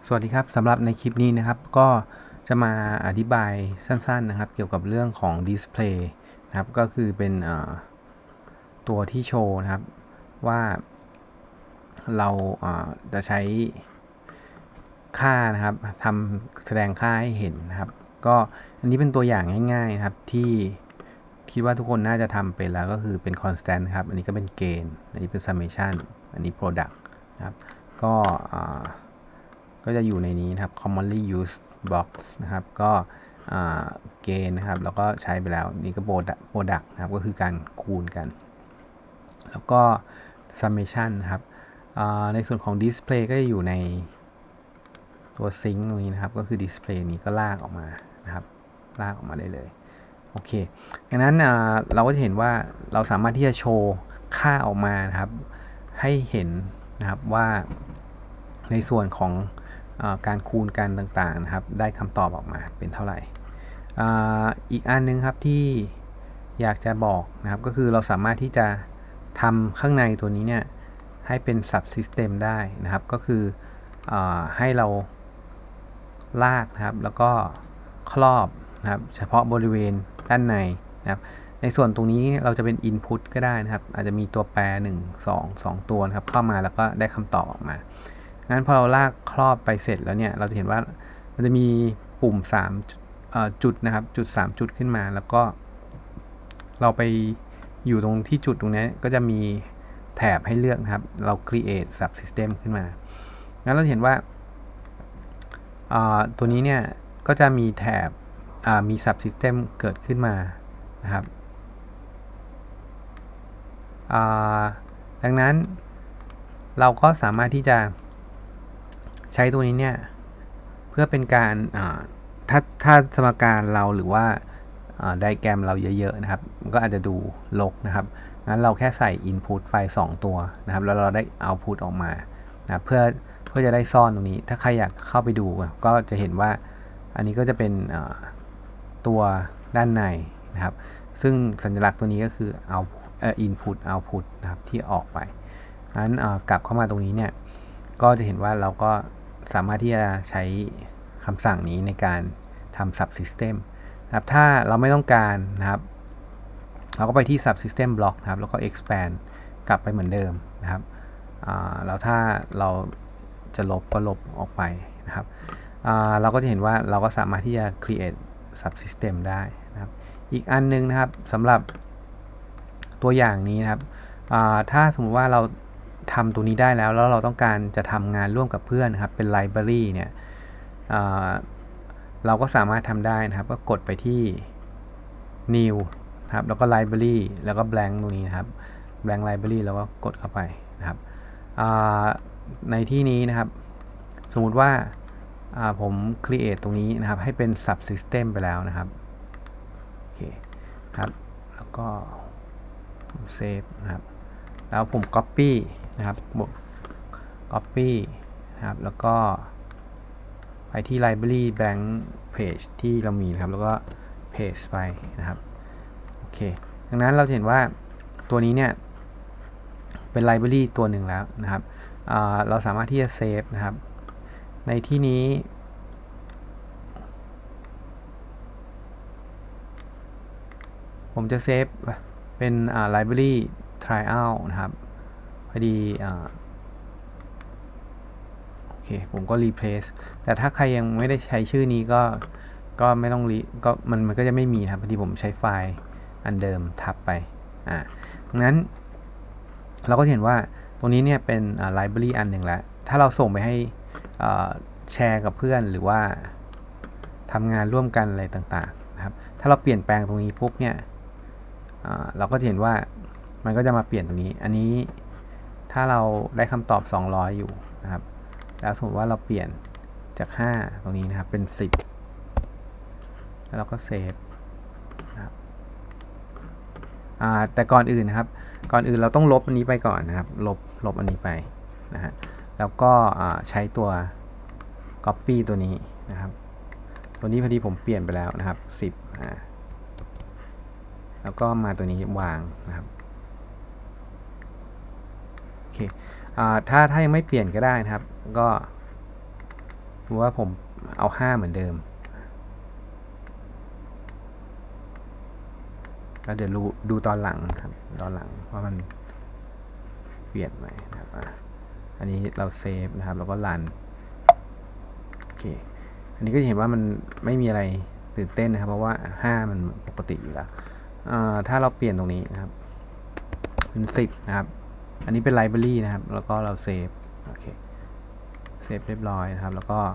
สวัสดีครับสำหรับในคลิปนี้นะครับก็จะมาอธิบายสั้นๆนะครับเกี่ยวกับเรื่องของ Display นะครับก็คือเป็นตัวที่โชว์นะครับว่าเราจะใช้ค่านะครับทำแสดงค่าให้เห็นนะครับก็อันนี้เป็นตัวอย่างง่ายๆนะครับที่คิดว่าทุกคนน่าจะทำเป็นแล้วก็คือเป็น constant ครับอันนี้ก็เป็น gain อันนี้เป็น summation อันนี้ product นะครับก็จะอยู่ในนี้นะครับ commonly used box นะครับก็เกณฑ์นะครับแล้วก็ใช้ไปแล้วนี่ก็ product นะครับก็คือการคูณกันแล้วก็ summation นะครับในส่วนของ display ก็จะอยู่ในตัว sync ตรงนี้นะครับก็คือ display นี้ก็ลากออกมานะครับลากออกมาได้เลยโอเคดังนั้นเราก็จะเห็นว่าเราสามารถที่จะโชว์ค่าออกมานะครับให้เห็นนะครับว่าในส่วนของการคูณกันต่างๆนะครับได้คำตอบออกมาเป็นเท่าไหร่อีกอันนึงครับที่อยากจะบอกนะครับก็คือเราสามารถที่จะทำข้างในตัวนี้เนี่ยให้เป็น subsystem ได้นะครับก็คือให้เราลากนะครับแล้วก็ครอบนะครับเฉพาะบริเวณด้านในนะครับในส่วนตรงนี้เราจะเป็น input ก็ได้นะครับอาจจะมีตัวแปร2 ตัวนะครับเข้ามาแล้วก็ได้คำตอบออกมางั้นพอเราลากครอบไปเสร็จแล้วเนี่ยเราจะเห็นว่ามันจะมีปุ่ม3จุดนะครับจุด3จุดขึ้นมาแล้วก็เราไปอยู่ตรงที่จุดตรงนี้ก็จะมีแถบให้เลือกนะครับเรา create subsystem ขึ้นมางั้นเราเห็นว่าตัวนี้เนี่ยก็จะมีแถบมี subsystem เกิดขึ้นมานะครับดังนั้นเราก็สามารถที่จะใช้ตัวนี้เนี่ยเพื่อเป็นการถ้าสมการเราหรือว่าไดแกรมเราเยอะๆนะครับมันก็อาจจะดูรกนะครับงั้นเราแค่ใส่ input ไป2ตัวนะครับแล้วเราได้ output ออกมานะเพื่อจะได้ซ่อนตรงนี้ถ้าใครอยากเข้าไปดูก็จะเห็นว่าอันนี้ก็จะเป็นตัวด้านในนะครับซึ่งสัญลักษณ์ตัวนี้ก็คือinput output นะครับที่ออกไปงั้นกลับเข้ามาตรงนี้เนี่ยก็จะเห็นว่าเราก็สามารถที่จะใช้คำสั่งนี้ในการทำ subsystem นะครับถ้าเราไม่ต้องการนะครับเราก็ไปที่ subsystem block นะครับแล้วก็ expand กลับไปเหมือนเดิมนะครับแล้วถ้าเราจะลบก็ลบออกไปนะครับเราก็จะเห็นว่าเราก็สามารถที่จะ create subsystem ได้นะครับอีกอันนึงนะครับสำหรับตัวอย่างนี้นะครับถ้าสมมุติว่าเราทำตัวนี้ได้แล้วเราต้องการจะทำงานร่วมกับเพื่อนนะครับเป็น library เนี่ยเราก็สามารถทำได้นะครับก็กดไปที่ new นะครับแล้วก็ library แล้วก็ blank ตรงนี้นะครับ blank library แล้วก็กดเข้าไปนะครับในที่นี้นะครับสมมุติว่าผม create ตรงนี้นะครับให้เป็น subsystem ไปแล้วนะครับโอเคครับแล้วก็ save นะครับแล้วผม copy นะครับcopy นะครับแล้วก็ไปที่ library blank page ที่เรามีนะครับแล้วก็ paste ไปนะครับโอเคดังนั้นเราเห็นว่าตัวนี้เนี่ยเป็น library ตัวหนึ่งแล้วนะครับเราสามารถที่จะเซฟนะครับในที่นี้ผมจะเซฟเป็นlibrary trial นะครับพอดีโอเคผมก็ replace แต่ถ้าใครยังไม่ได้ใช้ชื่อนี้ก็ไม่ต้องก็มันก็จะไม่มีครับพอดีผมใช้ไฟล์อันเดิมทับไปดังนั้นเราก็เห็นว่าตรงนี้เนี่ยเป็นlibrary อันหนึ่งแล้วถ้าเราส่งไปให้แชร์กับเพื่อนหรือว่าทำงานร่วมกันอะไรต่างๆนะครับถ้าเราเปลี่ยนแปลงตรงนี้ปุ๊บเนี่ยเราก็จะเห็นว่ามันก็จะมาเปลี่ยนตรงนี้อันนี้ถ้าเราได้คำตอบ200อยู่นะครับแล้วสมมติว่าเราเปลี่ยนจาก5ตรงนี้นะครับเป็น10แล้วเราก็เซฟนะครับแต่ก่อนอื่นนะครับก่อนอื่นเราต้องลบอันนี้ไปก่อนนะครับลบอันนี้ไปนะฮะแล้วก็ใช้ตัว copy ตัวนี้นะครับตัวนี้พอดีผมเปลี่ยนไปแล้วนะครับ10แล้วก็มาตัวนี้วางนะครับโอเคถ้ายังไม่เปลี่ยนก็ได้นะครับก็หรือว่าผมเอา5เหมือนเดิมแล้วเดี๋ยวดูตอนหลังครับตอนหลังว่ามันเปลี่ยนไหมนะครับอันนี้เราเซฟนะครับแล้วก็รันโอเคอันนี้ก็จะเห็นว่ามันไม่มีอะไรตื่นเต้นนะครับเพราะว่า5มันปกติอยู่แล้วถ้าเราเปลี่ยนตรงนี้นะครับเป็น10นะครับอันนี้เป็นไลบรารีนะครับแล้วก็เราเซฟโอเคเซฟเรียบร้อยนะครับแล้วก็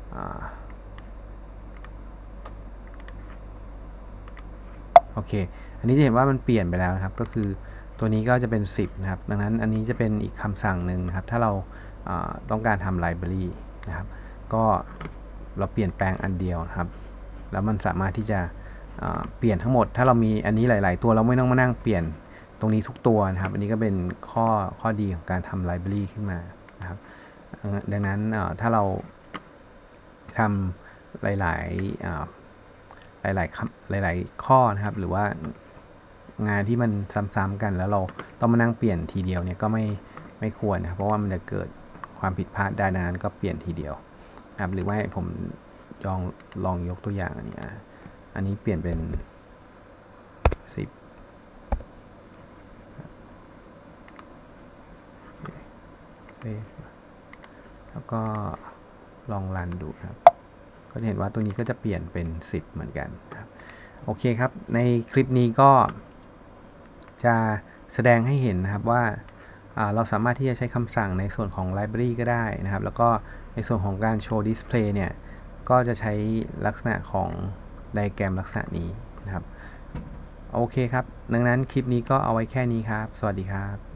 โอเคอันนี้จะเห็นว่ามันเปลี่ยนไปแล้วนะครับก็คือตัวนี้ก็จะเป็น10นะครับดังนั้นอันนี้จะเป็นอีกคำสั่งหนึ่งนะครับถ้าเราต้องการทำไลบรารีนะครับก็เราเปลี่ยนแปลงอันเดียวนะครับแล้วมันสามารถที่จะเปลี่ยนทั้งหมดถ้าเรามีอันนี้หลายๆตัวเราไม่ต้องมานั่งเปลี่ยนตรงนี้ทุกตัวนะครับอันนี้ก็เป็นข้อดีของการทำไลบรารีขึ้นมานะครับดังนั้นถ้าเราทำหลายๆข้อนะครับหรือว่างานที่มันซ้ำๆกันแล้วเราต้องมานั่งเปลี่ยนทีเดียวเนี่ยก็ไม่ควรนะเพราะว่ามันจะเกิดความผิดพลาดได้ดังนั้นก็เปลี่ยนทีเดียวนะครับหรือว่าผมลองยกตัวอย่างอันนี้เปลี่ยนเป็น10เซฟแล้วก็ลองรันดูครับก็จะเห็นว่าตัวนี้ก็จะเปลี่ยนเป็น10เหมือนกันครับโอเคครับในคลิปนี้ก็จะแสดงให้เห็นนะครับว่าเราสามารถที่จะใช้คำสั่งในส่วนของ Library ก็ได้นะครับแล้วก็ในส่วนของการโชว์ Display เนี่ยก็จะใช้ลักษณะของไดอะแกรมลักษณะนี้นะครับโอเคครับดังนั้นคลิปนี้ก็เอาไว้แค่นี้ครับสวัสดีครับ